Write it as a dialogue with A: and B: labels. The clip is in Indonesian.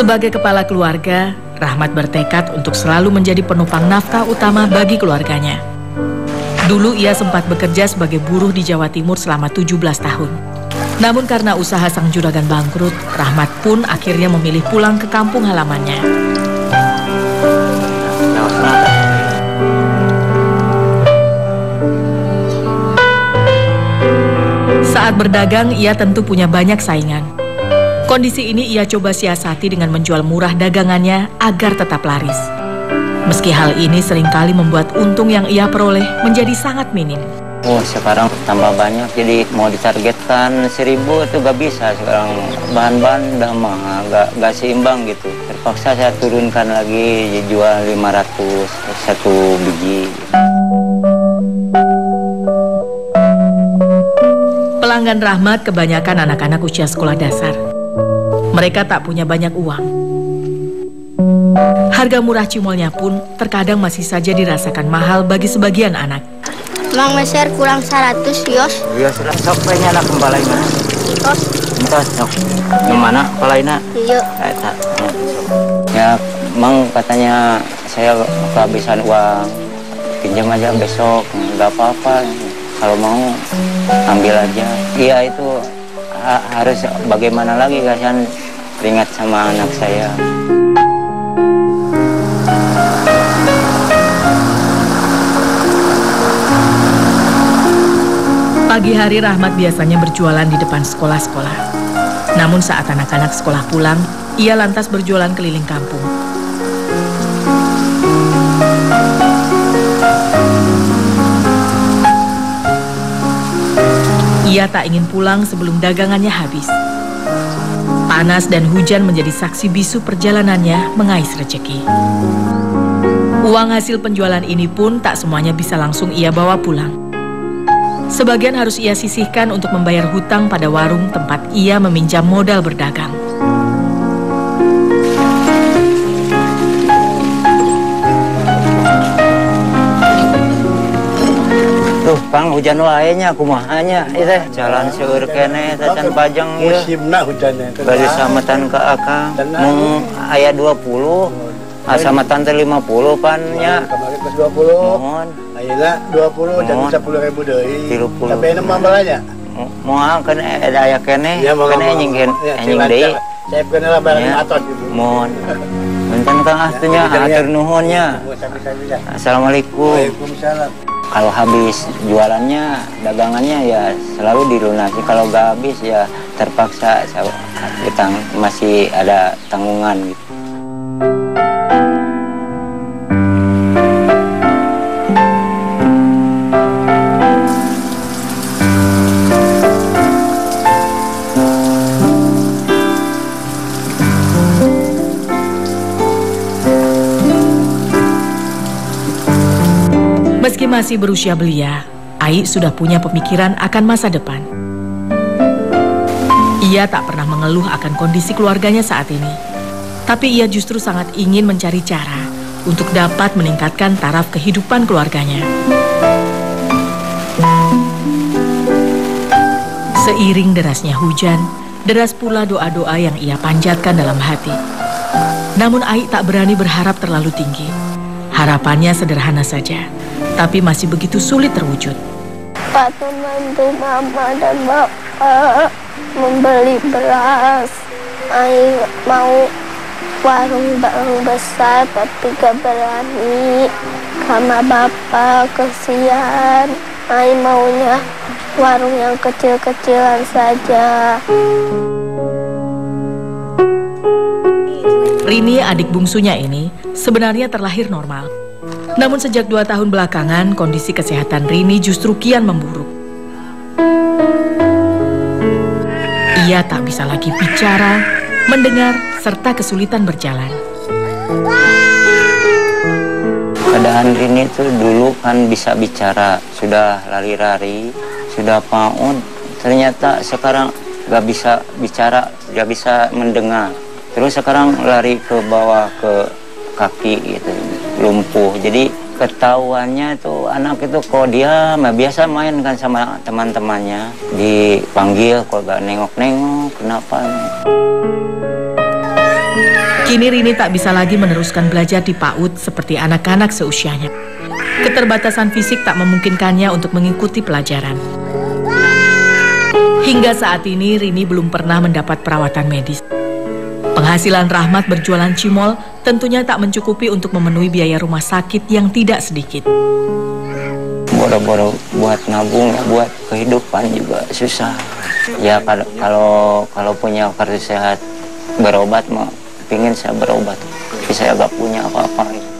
A: Sebagai kepala keluarga, Rahmat bertekad untuk selalu menjadi penopang nafkah utama bagi keluarganya. Dulu ia sempat bekerja sebagai buruh di Jawa Timur selama 17 tahun. Namun karena usaha sang juragan bangkrut, Rahmat pun akhirnya memilih pulang ke kampung halamannya. Saat berdagang, ia tentu punya banyak saingan. Kondisi ini ia coba siasati dengan menjual murah dagangannya agar tetap laris. Meski hal ini seringkali membuat untung yang ia peroleh menjadi sangat minim.
B: Oh, sekarang tambah banyak, jadi mau ditargetkan 1000 itu gak bisa. Sekarang bahan-bahan udah mahal, gak seimbang gitu. Terpaksa saya turunkan lagi, jual 500 satu biji.
A: Pelanggan Rahmat kebanyakan anak-anak usia sekolah dasar. Mereka tak punya banyak uang. Harga murah cimolnya pun terkadang masih saja dirasakan mahal bagi sebagian anak.
C: Mang Meser kurang 100 yos.
B: Iya, sudah sok pengen anak kembali mana?
C: Yos.
B: Entas, sok. Yang mana kepalaina?
C: Iya.
B: Ya, Mang katanya saya kehabisan uang. Pinjam aja besok, nggak apa-apa. Kalau mau ambil aja. Iya, itu harus bagaimana lagi, kasihan teringat sama anak saya.
A: Pagi hari Rahmat biasanya berjualan di depan sekolah-sekolah. Namun saat anak-anak sekolah pulang, ia lantas berjualan keliling kampung. Ia tak ingin pulang sebelum dagangannya habis. Panas dan hujan menjadi saksi bisu perjalanannya mengais rezeki. Uang hasil penjualan ini pun tak semuanya bisa langsung ia bawa pulang. Sebagian harus ia sisihkan untuk membayar hutang pada warung tempat ia meminjam modal berdagang.
B: Tuh, Kang, hujan waenya kumahanya itu jalan seueur kene tacan pajang ieu.
D: Musimna hujannya.
B: Bari sametan ka Akang. Mung aya 20. Asamatan teh 50 pan nya.
D: Kemarin pas 20.
B: Mohon.
D: Ayeuna 20 jadi 10.000 deui.
B: 30.
D: Tapi enak mambalanya.
B: Moal kan ada aya kene.
D: Ya,
B: Kene nyingkeun anjing deui.
D: Saya kena lah barang atos gitu.
B: Mohon. Punten Kang atunya atur nuhunnya. Assalamualaikum.
D: Waalaikumsalam.
B: Kalau habis jualannya, dagangannya ya selalu dilunasi. Kalau nggak habis ya terpaksa utang, masih ada tanggungan gitu.
A: Meski masih berusia belia, Ai sudah punya pemikiran akan masa depan. Ia tak pernah mengeluh akan kondisi keluarganya saat ini. Tapi ia justru sangat ingin mencari cara untuk dapat meningkatkan taraf kehidupan keluarganya. Seiring derasnya hujan, deras pula doa-doa yang ia panjatkan dalam hati. Namun Ai tak berani berharap terlalu tinggi. Harapannya sederhana saja, tapi masih begitu sulit terwujud.
C: Pak membantu mama dan bapak membeli beras. Ai mau warung besar tapi gak berani karena bapak kesian. Ai maunya warung yang kecil-kecilan saja.
A: Rini, adik bungsunya ini, sebenarnya terlahir normal. Namun sejak 2 tahun belakangan, kondisi kesehatan Rini justru kian memburuk. Ia tak bisa lagi bicara, mendengar, serta kesulitan berjalan.
B: Keadaan Rini itu dulu kan bisa bicara, sudah lari-lari, sudah PAUD. Ternyata sekarang gak bisa bicara, gak bisa mendengar. Terus sekarang lari ke bawah ke kaki gitu, lumpuh. Jadi ketahuannya itu anak itu kok dia biasa main kan sama teman-temannya, dipanggil kok gak nengok-nengok, kenapa?
A: Kini Rini tak bisa lagi meneruskan belajar di PAUD seperti anak-anak seusianya. Keterbatasan fisik tak memungkinkannya untuk mengikuti pelajaran. Hingga saat ini Rini belum pernah mendapat perawatan medis. Penghasilan Rahmat berjualan cimol tentunya tak mencukupi untuk memenuhi biaya rumah sakit yang tidak sedikit.
B: Boro-boro buat nabung, buat kehidupan juga susah. Ya kalau punya kartu sehat berobat mah, pingin saya berobat, tapi saya gak punya apa-apa.